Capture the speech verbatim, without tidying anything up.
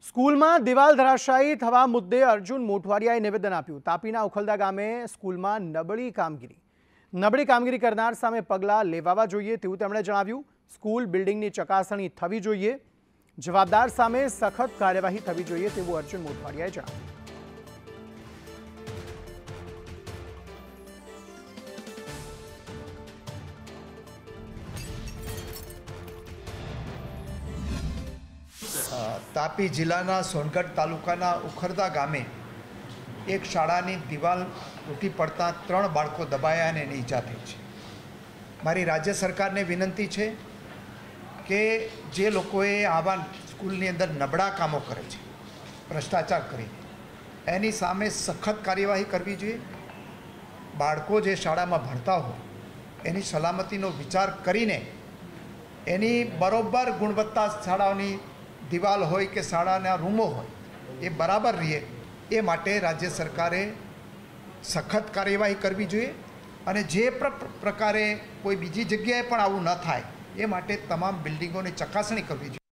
સ્કૂલમાં દિવાલ ધરાશાયી થવા મુદ્દે અર્જુન મોઢવાડિયાએ નિવેદન આપ્યું। તાપીના ઉખલદા ગામે સ્કૂલમાં નબળી કામગીરી નબળી કામગીરી કરનાર સામે પગલાં લેવાવા જોઈએ તેવું તેમણે જણાવ્યું। સ્કૂલ બિલ્ડિંગની ચકાસણી થવી જોઈએ, જવાબદાર સામે સખત કાર્યવાહી થવી જોઈએ તેવું અર્જુન મોઢવાડિયાએ જણાવ્યું। तापी जिल्लाना सोनगढ़ तालुकाना उखरदा गामे एक शाळानी दीवाल तूटी पड़ता त्रण बाळको दबाया अने ईजा थई छे। मारी राज्य सरकारने विनंती छे के जे लोकोए आवा स्कूलनी अंदर नबळा कामो करे छे, भ्रष्टाचार करे, एनी सामे सखत कार्यवाही करवी जोईए। बाळको जे शाळामां भणता होय एनी सलामतीनो विचार करीने एनी बरोबर गुणवत्ता शाळाओनी दीवाल होय के शाळाना रूमो होय ए बराबर रहे ए माटे राज्य सरकारे सखत कार्यवाही करवी जोईए अने जे प्रकारे कोई बीजी जग्याए पण आवुं न थाय ए माटे तमाम बिल्डिंगोनी चकासणी करवी जोईए।